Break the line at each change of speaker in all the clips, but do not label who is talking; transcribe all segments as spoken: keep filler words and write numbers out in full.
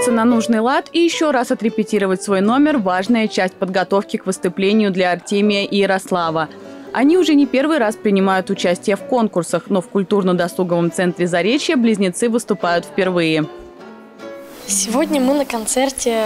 выучиться на нужный лад и еще раз отрепетировать свой номер – важная часть подготовки к выступлению для Артемия и Ярослава. Они уже не первый раз принимают участие в конкурсах, но в культурно-досуговом центре Заречья близнецы выступают впервые.
Сегодня мы на концерте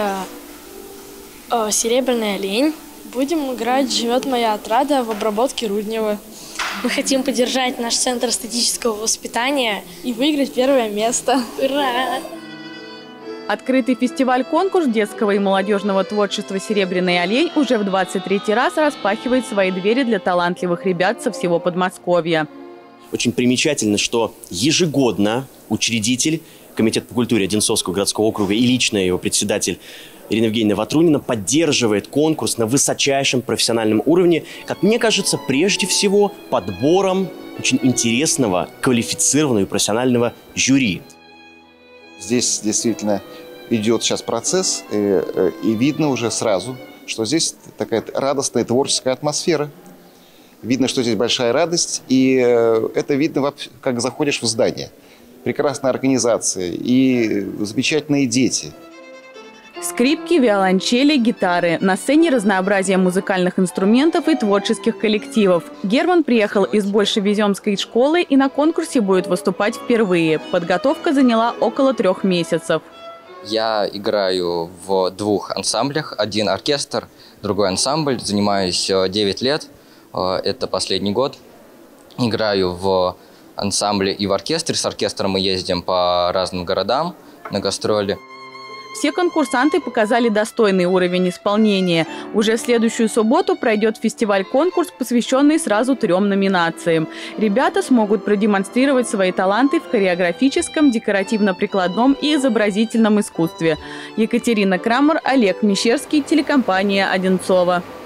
э, «Серебряный олень». Будем играть «Живет моя отрада» в обработке Руднева. Мы хотим поддержать наш центр эстетического воспитания и выиграть первое место. Ура!
Открытый фестиваль-конкурс детского и молодежного творчества «Серебряный олень» уже в двадцать третий раз распахивает свои двери для талантливых ребят со всего Подмосковья.
Очень примечательно, что ежегодно учредитель Комитета по культуре Одинцовского городского округа и лично его председатель Ирина Евгеньевна Ватрунина поддерживает конкурс на высочайшем профессиональном уровне, как мне кажется, прежде всего подбором очень интересного, квалифицированного и профессионального жюри.
Здесь действительно идет сейчас процесс, и, и видно уже сразу, что здесь такая радостная творческая атмосфера. Видно, что здесь большая радость, и это видно, как заходишь в здание. Прекрасная организация и замечательные дети.
Скрипки, виолончели, гитары. На сцене разнообразие музыкальных инструментов и творческих коллективов. Герман приехал из Большевеземской школы и на конкурсе будет выступать впервые. Подготовка заняла около трех месяцев.
Я играю в двух ансамблях. Один оркестр, другой ансамбль. Занимаюсь девять лет. Это последний год. Играю в ансамбле и в оркестре. С оркестром мы ездим по разным городам на гастроли.
Все конкурсанты показали достойный уровень исполнения. Уже в следующую субботу пройдет фестиваль-конкурс, посвященный сразу трем номинациям. Ребята смогут продемонстрировать свои таланты в хореографическом, декоративно-прикладном и изобразительном искусстве. Екатерина Крамер, Олег Мещерский, телекомпания «Одинцово».